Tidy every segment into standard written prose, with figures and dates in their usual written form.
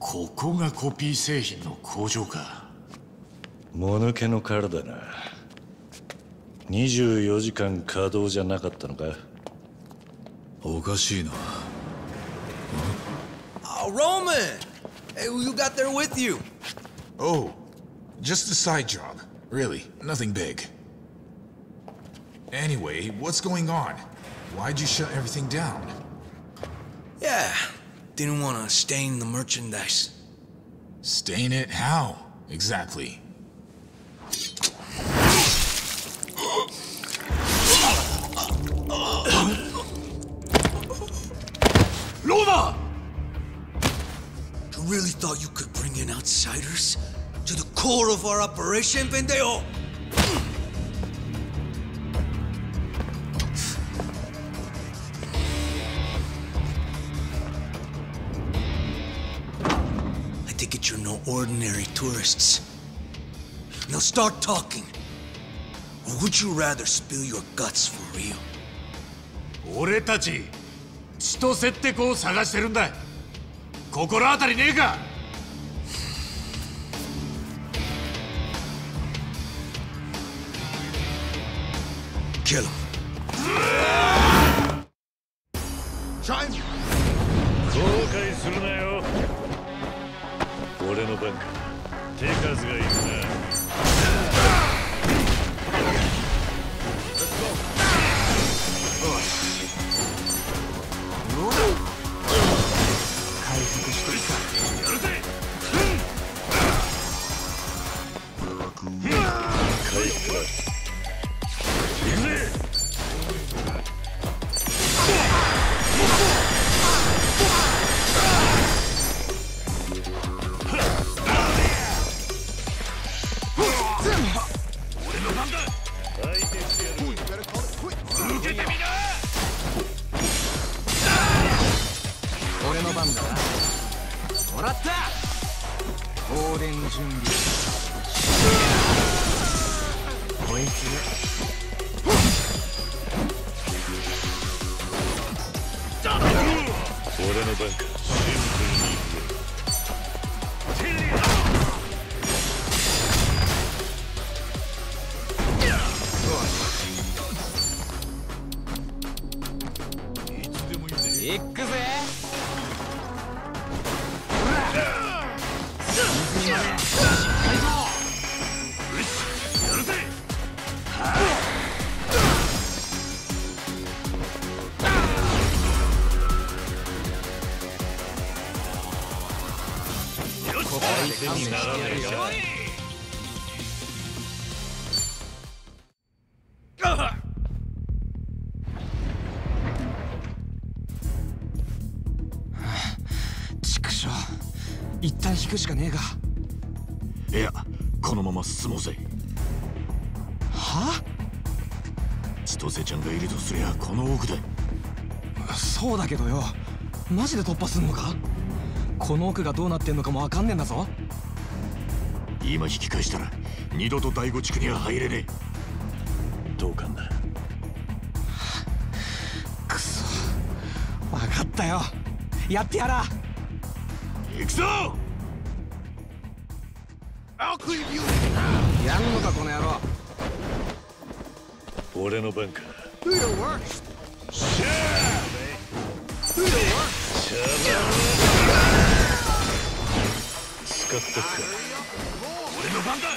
ここがコピー製品の工場か。 もぬけの殻だな。24時間稼働じゃなかったのか。 おかしいな。 Oh, Roman! Hey, who you got there with you? Oh, just a side job. Really, nothing big. Anyway, what's going on? Why'd you shut everything down? Yeah, didn't want to stain the merchandise. Stain it? How? Exactly. Loma! You really thought you could bring in outsiders? To the core of our operation, pendejo? I take it you're no ordinary tourists. Now start talking. Or would you rather spill your guts for real? 俺たち千歳って子を探してるんだ。心当たりねえか。 Kill him. 後悔するなよ。俺の番か。手数がいるな。 回復してるか。やるぜ。 回復だ。行くぜ。俺の番だ。相手してやる。受けてみな。 俺の番だな。もらった。放電準備。こいつ。 俺の番か。シンプルに行くぜ。いつでもいいぜ。 行くぜ。 相手にならねえか。 畜生。一旦引くしかねえか。 いや、このまま進もうぜ。 は？ 千歳ちゃんがいるとすりゃこの奥だ。 そうだけどよ。マジで突破すんのか？この奥がどうなってんのかもわかんねえんだぞ。 今引き返したら二度と第五地区には入れねえ。 同感だ。 くそ。わかったよ。やってやら。 行くぞ。 やんのかこの野郎。 俺の番か。使っとくか。 俺の番だ。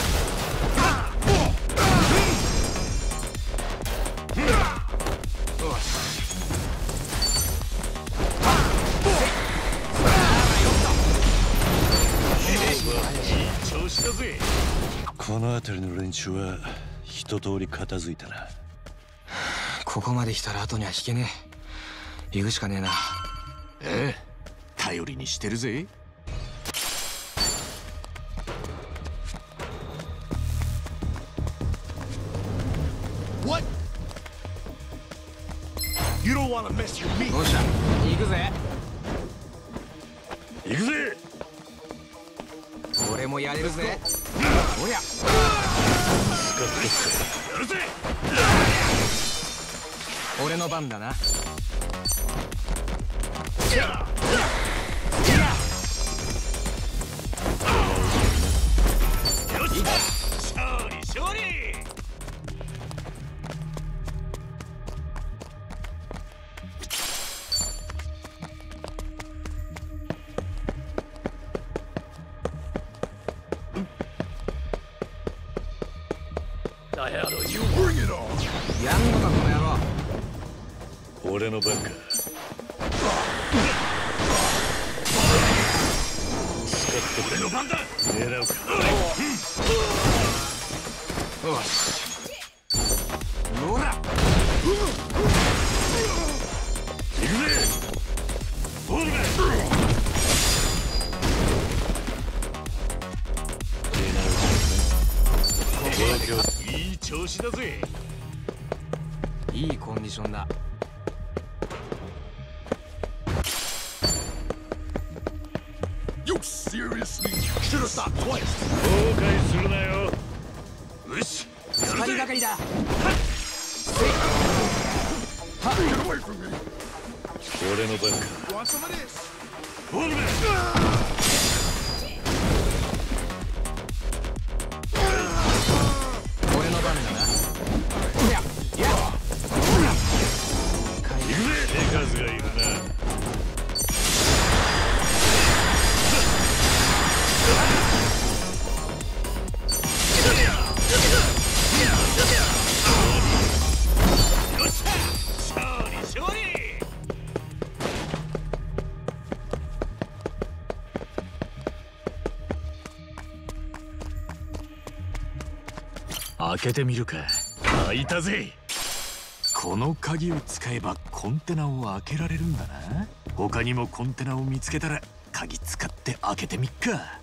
調子だぜ。 この辺りの連中は一通り片付いたな。 ここまで来たら後には引けねえ。行くしかねえな。 ええ、頼りにしてるぜ。 どうした？行くぜ。 行くぜ。 俺もやれるぜ。おや。 使っとくか。 やるぜ。 俺の番だな。 勝利勝利。 やんのかこの野郎。 俺の番か。 俺の番だ。 狙うか。 よし。ほら。 行くぜ。ボールが。 いい調子だぜ。 いいコンディションだ。 後悔するなよ。 よし。 二人がかりだ。 俺の番か。 ボールが。 俺の番だな。おや、いや、ほら。 行くぜ。手数がいるな。 開けてみるか。開いたぜ。この鍵を使えばコンテナを開けられるんだな。他にもコンテナを見つけたら鍵使って開けてみっか。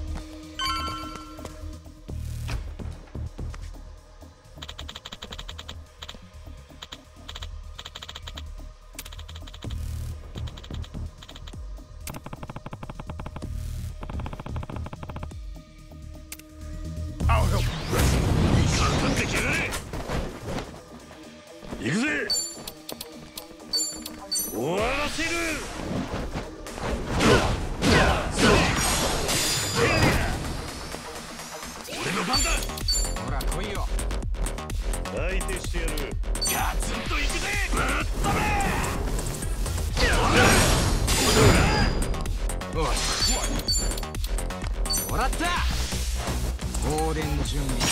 行くぜ。終わらせる。 俺の番だ。 ほら来いよ。 相手してやる。 ガツンと行くぜ。ぶっ飛べ。 よし。もらった。放電準備。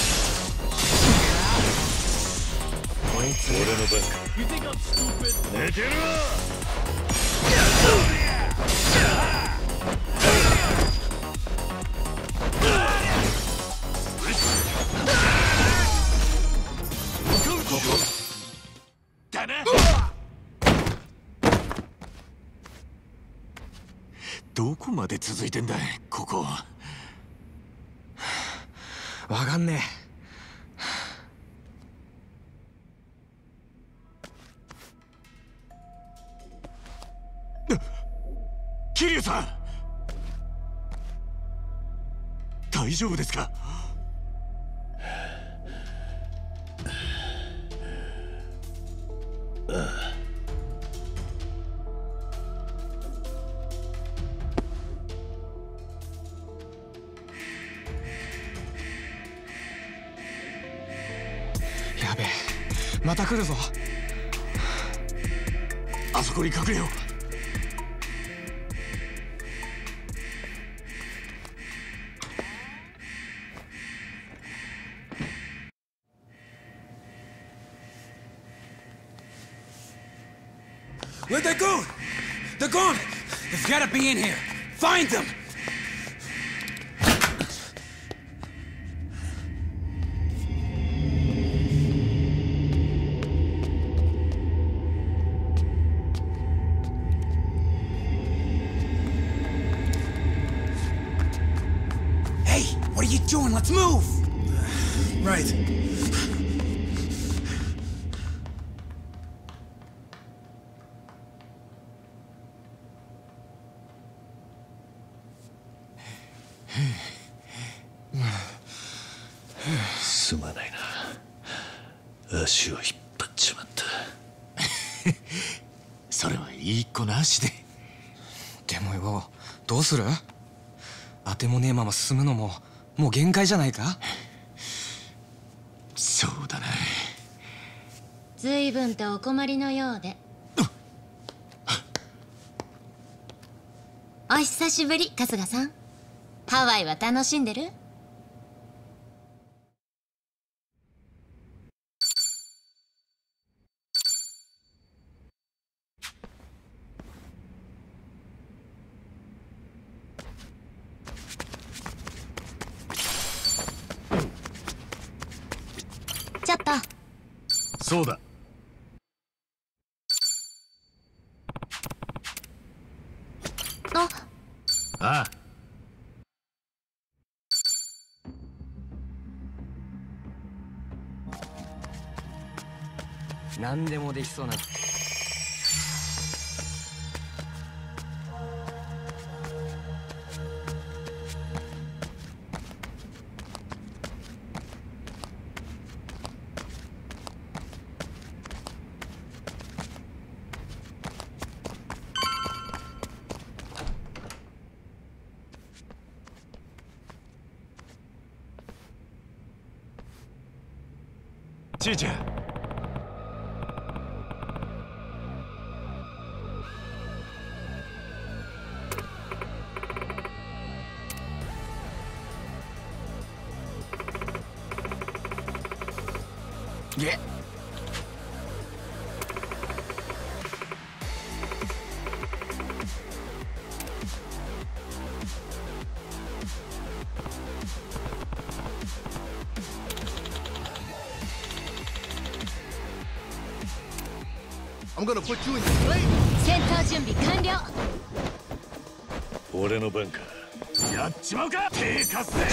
こいつ俺の番か。寝てるわ。 だな。どこまで続いてんだここ。 わかんねえ。桐生さん、大丈夫ですか？ え。やべえ、また来るぞ。 あそこに隠れよう。 Where'd they go? They're gone! They've gotta be in here! Find them! Hey, what are you doing? Let's move! Right. すまないな。足を引っ張っちまった。 それはいい子なしで。 でもよ、どうする？当てもねえまま進むのももう限界じゃないか。 そうだな。 随分とお困りのようで。お久しぶり、春日さん。ハワイは楽しんでる？ちょっと。 そうだ。ああ。 何でもできそうな。 ちいちゃん。 げ。 I'm gonna put you in your place. 戦闘準備完了。 俺の番か。 やっちまうか。手貸すぜ。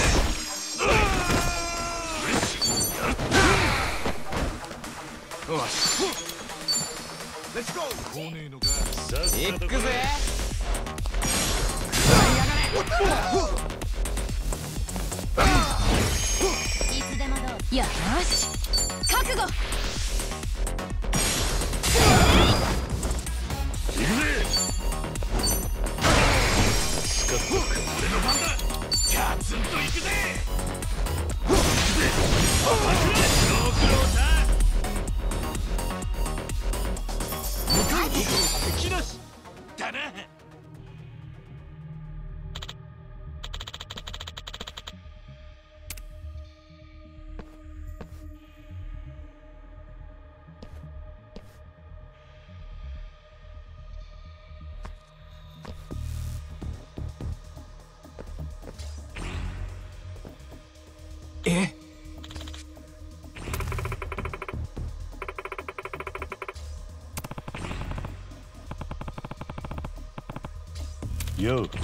よし。 Let's go. 来ねえのか。 さっさと行くぜ。 いつでもどうぞ。よし。覚悟。 行くぜ。スカッとく。 俺の番だ。ガツンと行くぜ。敵なしだな。 え？ よう。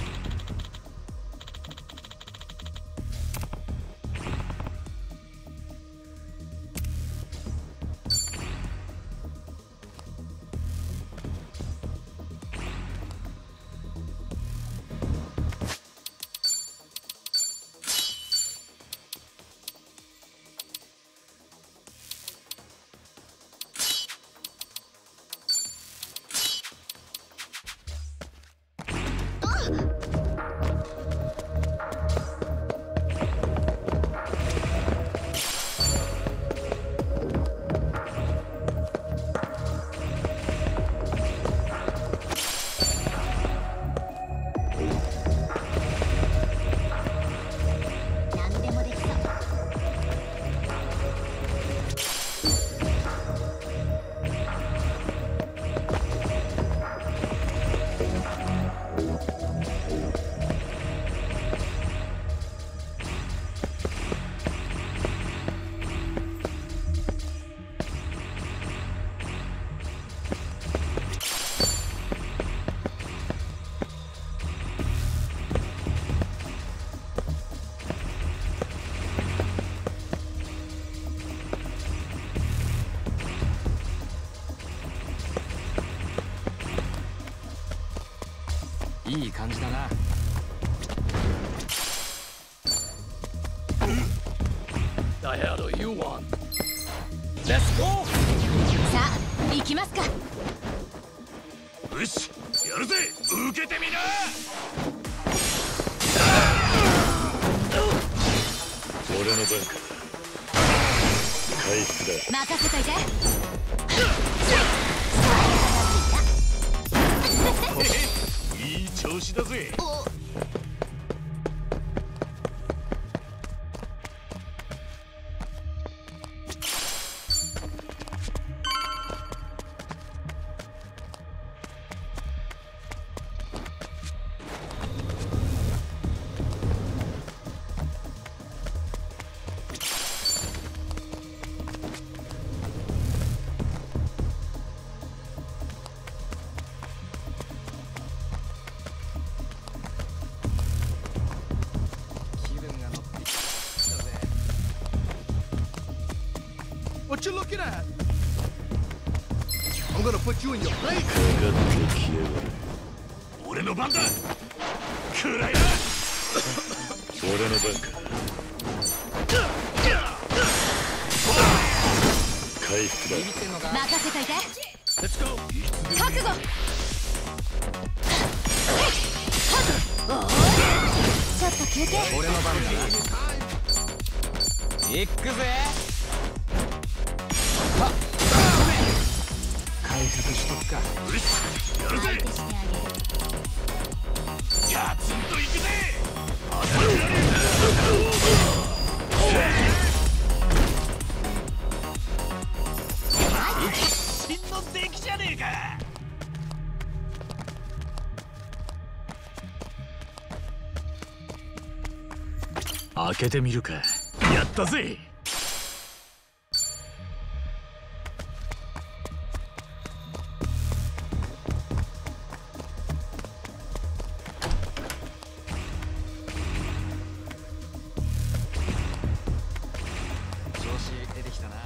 何でもできそう。 いい感じだな。 さあ、行きますか。 よし、やるぜ。受けてみな。 番か。回復だ。 任せといて。 いい調子だぜ。 What you looking at? I'm gonna put you in your place. ガッと消えがる。 俺の番だ。くらいな。 俺の番か。回復だ。 任せといて。覚悟。ちょっと休憩。 俺の番だな。行くぜ。回復しとくか。 やるぜ。 相手してあげる。 ガツンといくぜ。真の出来じゃねえか。開けてみるか。やったぜ。 出てきたな。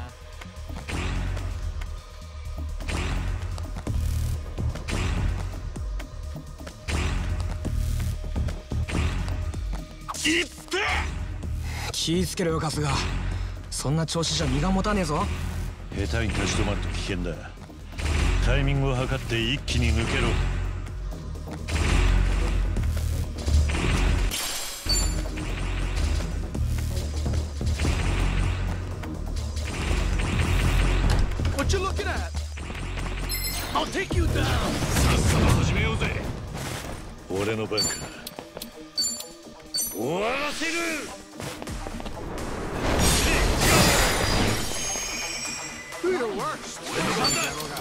いって。 気ぃつけろよ春日。そんな調子じゃ身が持たねえぞ。 下手に立ち止まると危険だ。タイミングを測って一気に抜けろ。 What you looking at? I'll take you down. さっさと始めようぜ。 俺の番か。終わらせる。 Do your worst. 俺の番だ。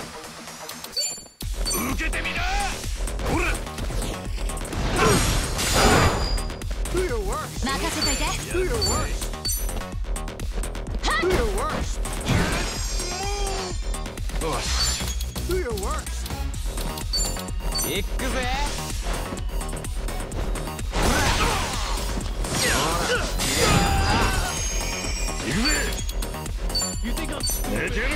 受けてみな。ほら。 Do your worst. 任せといて。 Do your worst. Do your worst. よし。 Do your worst. 行くぜ。 行くぜ。寝てろ。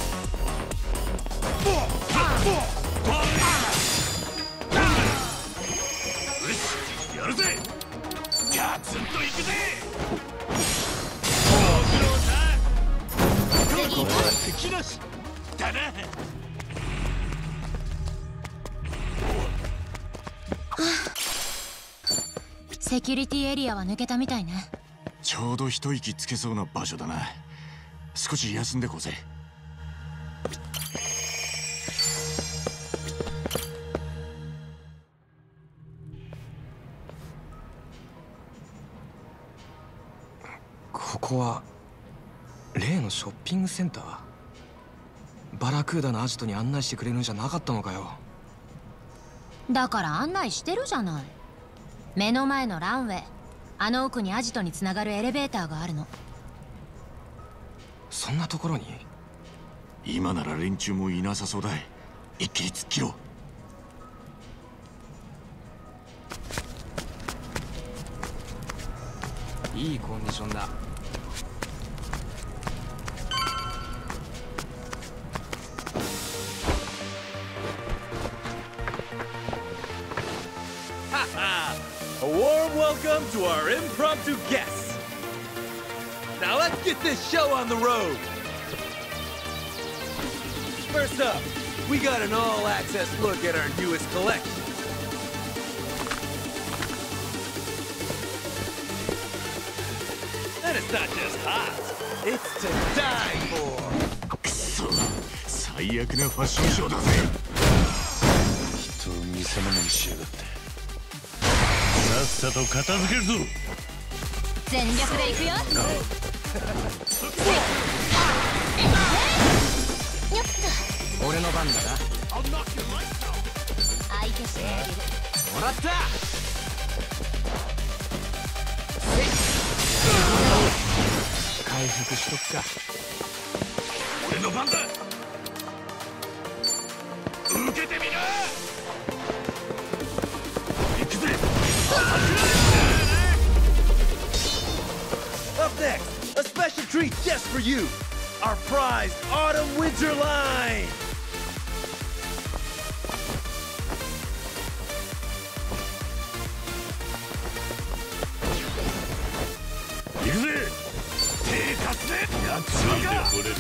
よし、やるぜ。ガツンといくぜ。 次。 敵なしだな。 セキュリティエリアは抜けたみたいね。 ちょうど一息つけそうな場所だな。少し休んでこうぜ。 ここは例のショッピングセンター。バラクーダのアジトに案内してくれるんじゃなかったのかよ。 だから案内してるじゃない。目の前のランウェイ、あの奥にアジトにつながるエレベーターがあるの。 そんなところに。 今なら連中もいなさそうだ。一気に突っ切ろう。いいコンディションだ。 A warm welcome to our impromptu guests. Now let's get this show on the road. First up, we got an all-access look at our newest collection. That is It's not just hot, it's to die for. くそ、最悪なファッションショーだぜ。 人を見せ物にしやがって。さっさと片付けるぞ。 全力でいくよ。よっと。 俺の番だな。 相手してあげる。 もらった。回復しとくか。 俺の番だ。受けてみな。行くぜ。 Up next, a special treat just for you. Our prized Autumn Winter line. 行くぜ。手貸すぜ。やっちまうか。 掘れるか。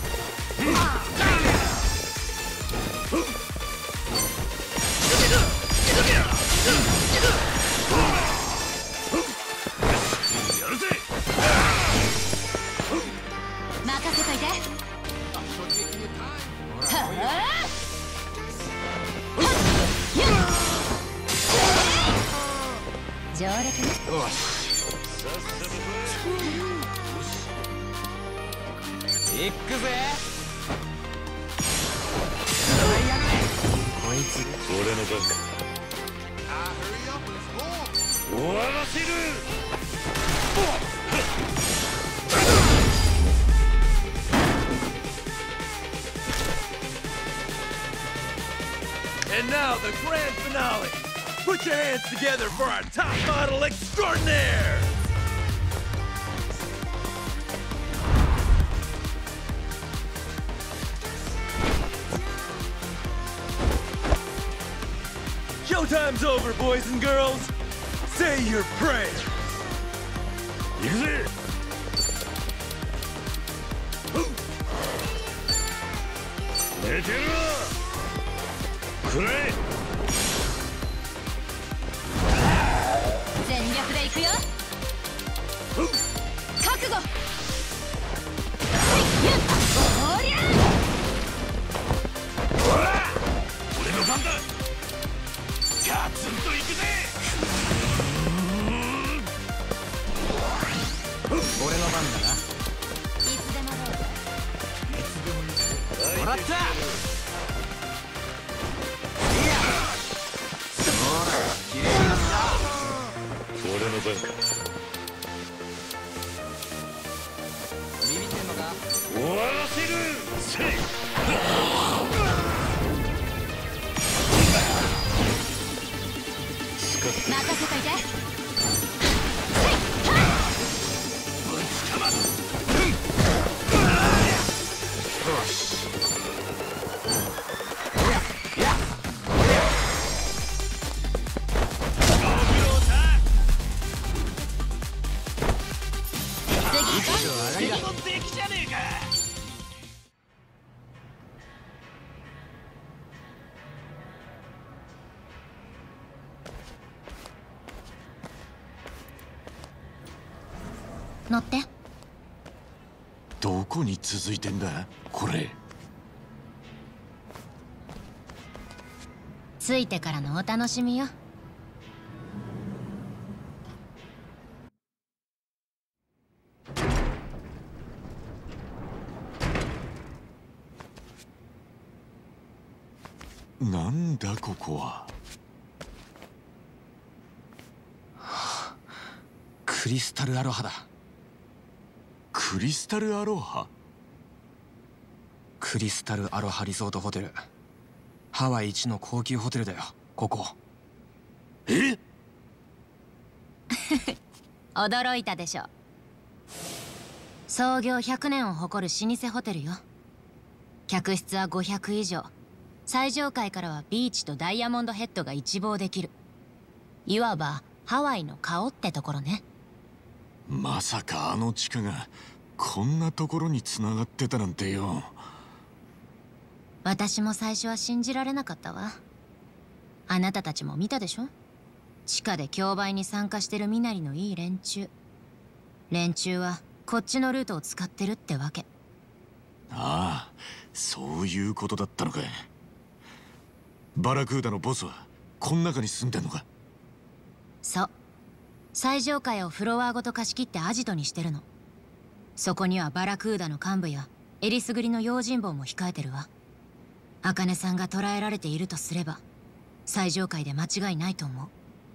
やるぜ。 任せといて。はあ。上陸ね。 いくぜ。こいつ俺の番か。終わらせる。 And now the grand finale. Put your hands together for our top model extraordinaire. Showtime's over, boys and girls. Say your prayers. 行くぜ。 寝てるわ。くらえ。 全力でいくよ。覚悟。おりゃ。 俺の番だ。ガツンと行くぜ。 俺の番だな。 いつでもどうぞ。 もらった。 俺の番か。 ビビってんのか。 終わらせる。せい。 任せといて。乗って。 どこに続いてんだこれ。 着いてからのお楽しみよ。 なんだここは。 クリスタルアロハだ。 クリスタルアロハ。 クリスタルアロハリゾートホテル。ハワイ一の高級ホテルだよここ。 え？ 驚いたでしょ。創業100年を誇る老舗ホテルよ。客室は500以上。最上階からはビーチとダイヤモンドヘッドが一望できる。いわばハワイの顔ってところね。 まさかあの地下がこんなところに繋がってたなんてよ。 私も最初は信じられなかったわ。あなたたちも見たでしょ。地下で競売に参加してる身なりのいい連中はこっちのルートを使ってるってわけ。 ああ、そういうことだったのか。バラクーダのボスはこん中に住んでんのか。 そう、最上階をフロアごと貸し切ってアジトにしてるの。そこにはバラクーダの幹部やえりすぐりの用心棒も控えてるわ。茜さんが捕らえられているとすれば最上階で間違いないと思う。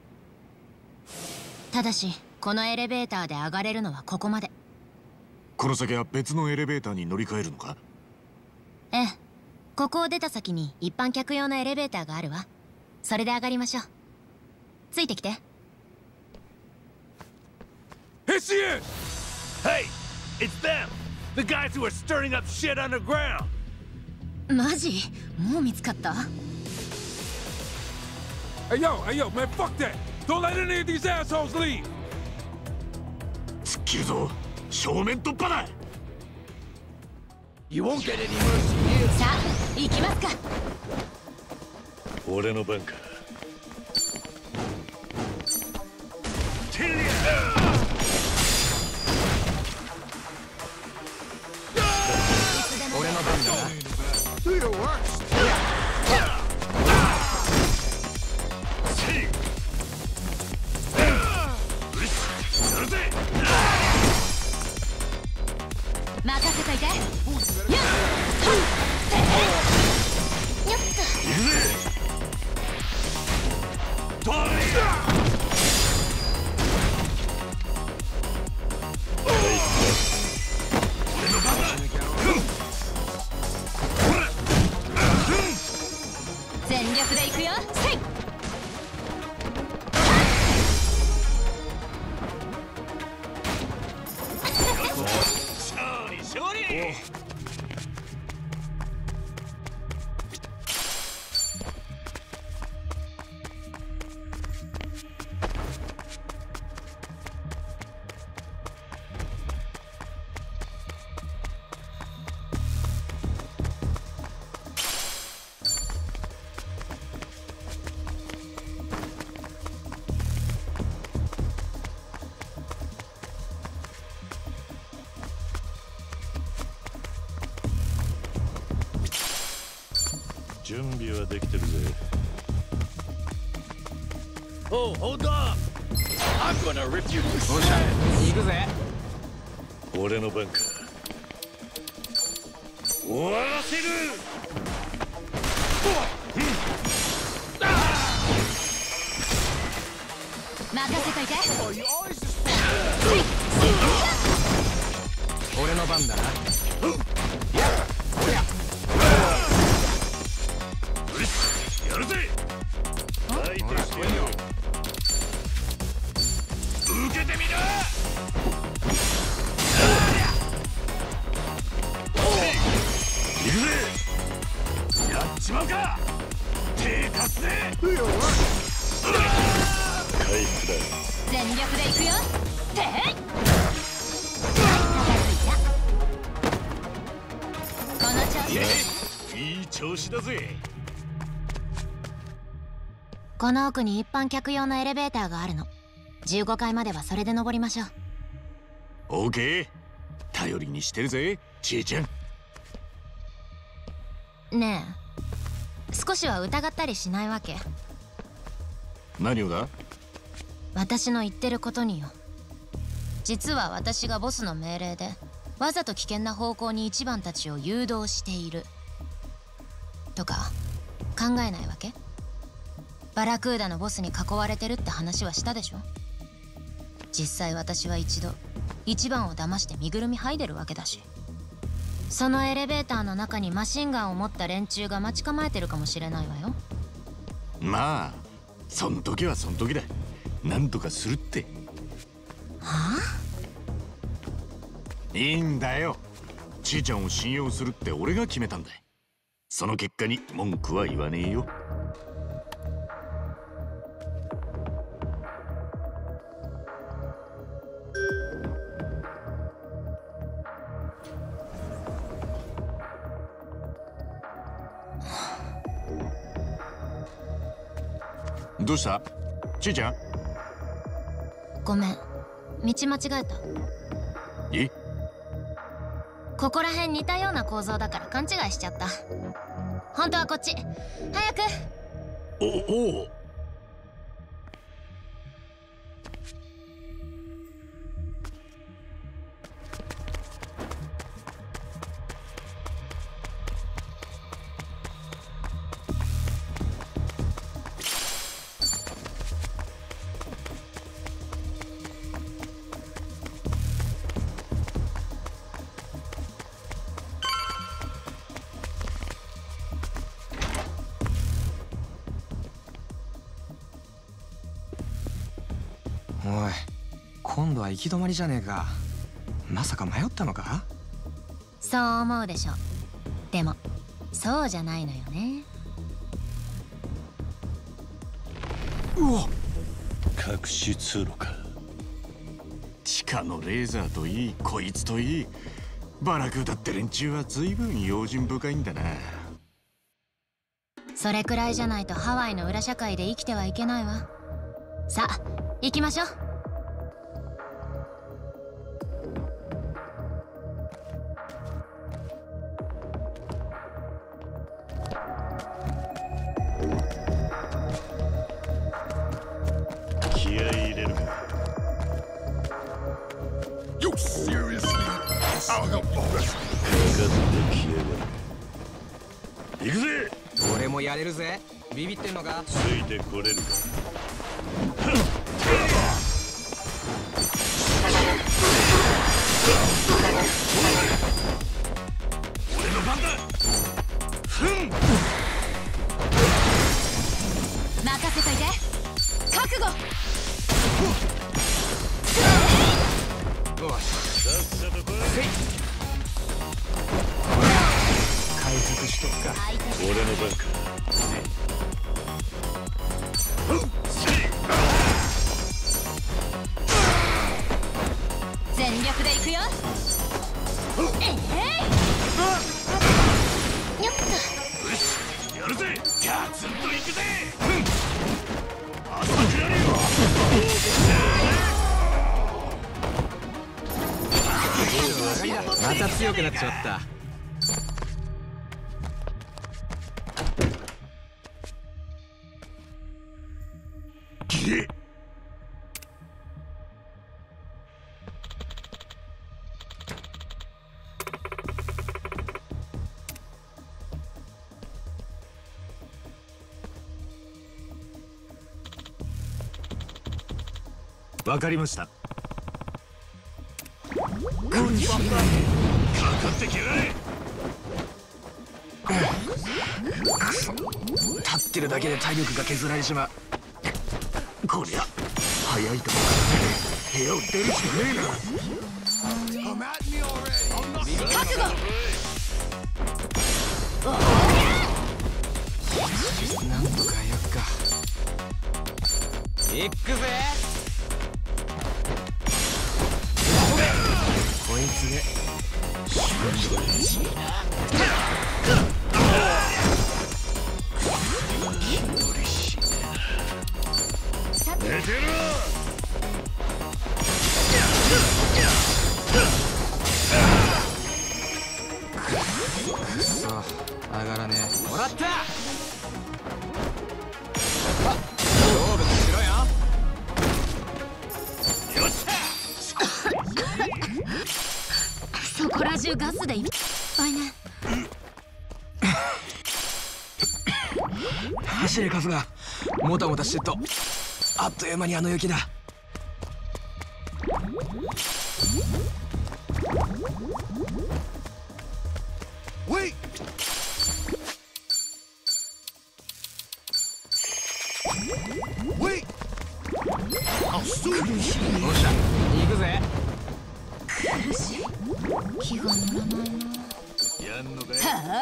ただしこのエレベーターで上がれるのはここまで。 この先は別のエレベーターに乗り換えるのか。 ええ、ここを出た先に一般客用のエレベーターがあるわ。それで上がりましょう。ついてきて。 Here she is! Hey, it's them! The guys who are stirring up shit underground! マジ？もう見つかった？ Hey yo, man, fuck that! Don't let any of these assholes leave! 突っ切るぞ。正面突破だ。 You won't get any mercy here! さあ、行きますか。 俺の番か。 俺の番だな。 Do your worst! 任せといて。よっ、よっ全力で行くよ。せい。 準備はできてるぜ。 Oh, hold up! I'm gonna rip you! おっしゃ、行くぜ。 俺の番か。終わらせる。 任せといて。 俺の番だな。 やるぜ。相手してやるよ。受けてみな。行くぜ。やっちまうか。手貸すぜ。回復だ。 全力で行くよ。てい。この調子。 いい調子だぜ。 この奥に一般客用のエレベーターがあるの。15階まではそれで登りましょう。 オーケー。頼りにしてるぜ、ちえちゃん。 ねえ、少しは疑ったりしないわけ？ 何をだ？ 私の言ってることによ。実は私がボスの命令でわざと危険な方向に一番たちを誘導しているとか考えないわけ？バラクーダのボスに囲われてるって話はしたでしょ。実際私は一度一番を騙して身ぐるみ剥いでるわけだし。そのエレベーターの中にマシンガンを持った連中が待ち構えてるかもしれないわよ。 まあそん時はそん時だ。なんとかするって。 はあ？いいんだよ。ちえちゃんを信用するって俺が決めたんだ。その結果に文句は言わねえよ。どうした？ちえちゃん？ ごめん、道間違えた。 え？ ここら辺似たような構造だから勘違いしちゃった。本当はこっち。早く。 おお。 おい、今度は行き止まりじゃねえか。まさか迷ったのか？ そう思うでしょ。でもそうじゃないのよね。 うわ、 隠し通路か。 地下のレーザーといい、こいつといい、バラクーダって連中は随分用心深いんだな。 それくらいじゃないとハワイの裏社会で生きてはいけないわ。さあ行きましょう。 気合い入れるか。 You seriously? I'll help you. かかってきやがる。行くぜ。 俺もやれるぜ。ビビってんのか？ ついてこれるか。 俺の番だ。 任せといて。覚悟。 よし、 さっさと来い。 回復しとくか。 俺の番か。 全力で行くよ。よっと。 やるぜ。ガツンと行くぜ。浅くやれよ。 また強くなっちゃった。 わかりました。かかってきやがれ。 立ってるだけで体力が削られちまう。 こりゃ早いとこから部屋を出るしかねえな。 Come at me already. 覚悟。 なんとかやっか。行くぜ。こいつで寝てろ。 くそ、上がらねえ。もらった。勝負しろよ。 よっしゃ。 そこら中ガスでいっぱいね。 走れカフがもたもたしてっとあっという間にあの雪だ。 Wait. Wait. I'll soon. よっしゃ、行くぜ。 苦しい。気が乗らないな。 やんのかい。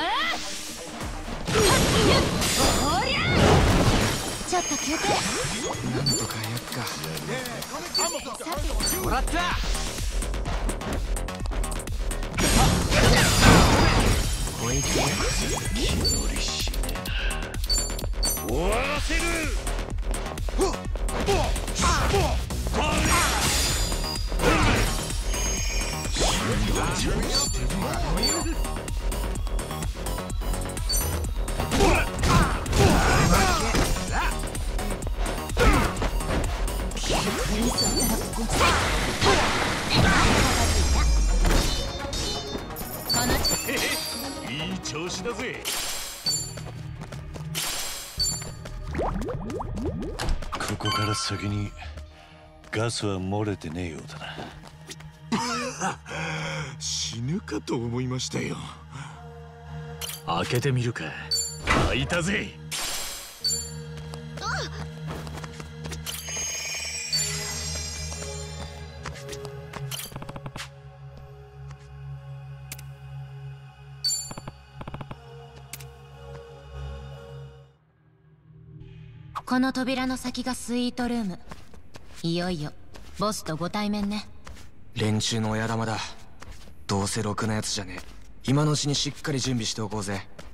おりゃ。ちょっと休憩。 なんとかやっか。 I'm about to hurt you. もらった。こいつ気乗りしねえな。終わらせる。 こいだぜ。 ここから先にガスは漏れてねえようだな。 死ぬかと思いましたよ。開けてみるか。開いたぜ。 この扉の先がスイートルーム。いよいよボスとご対面ね。 連中の親玉だ。どうせろくなやつじゃねえ。今のうちにしっかり準備しておこうぜ。